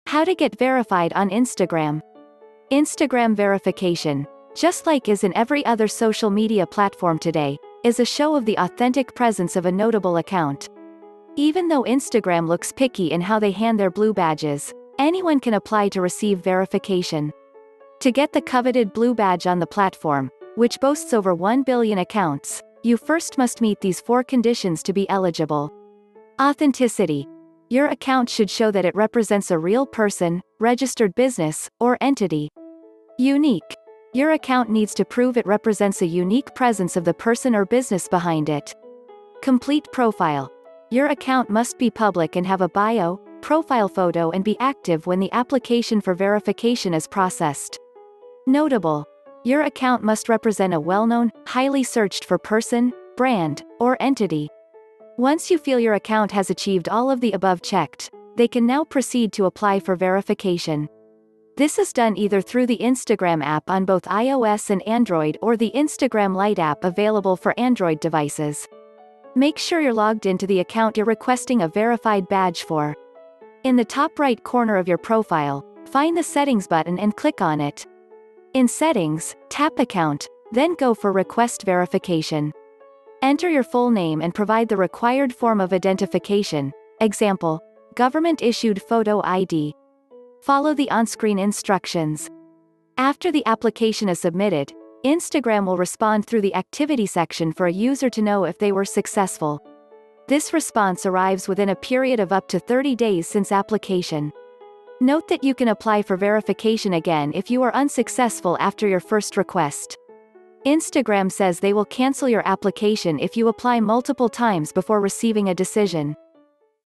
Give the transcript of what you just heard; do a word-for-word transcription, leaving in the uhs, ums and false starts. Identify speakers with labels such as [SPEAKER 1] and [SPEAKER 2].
[SPEAKER 1] How to get verified on Instagram. Instagram verification, just like is in every other social media platform today, is a show of the authentic presence of a notable account. Even though Instagram looks picky in how they hand their blue badges, anyone can apply to receive verification. To get the coveted blue badge on the platform, which boasts over one billion accounts, you first must meet these four conditions to be eligible. Authenticity. Your account should show that it represents a real person, registered business, or entity. Unique. Your account needs to prove it represents a unique presence of the person or business behind it. Complete profile. Your account must be public and have a bio, profile photo and be active when the application for verification is processed. Notable. Your account must represent a well-known, highly searched for person, brand, or entity. Once you feel your account has achieved all of the above checked, they can now proceed to apply for verification. This is done either through the Instagram app on both iOS and Android or the Instagram Lite app available for Android devices. Make sure you're logged into the account you're requesting a verified badge for. In the top right corner of your profile, find the Settings button and click on it. In Settings, tap Account, then go for Request Verification. Enter your full name and provide the required form of identification, example, government-issued photo I D. Follow the on-screen instructions. After the application is submitted, Instagram will respond through the Activity section for a user to know if they were successful. This response arrives within a period of up to thirty days since application. Note that you can apply for verification again if you are unsuccessful after your first request. Instagram says they will cancel your application if you apply multiple times before receiving a decision.